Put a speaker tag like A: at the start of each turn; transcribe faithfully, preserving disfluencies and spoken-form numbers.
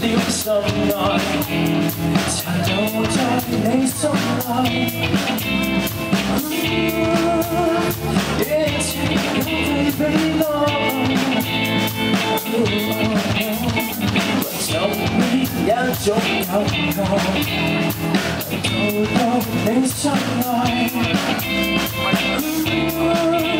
A: 了心愛，殘留在你心內。夜情有對比愛，就變一種感覺，逃到你心內。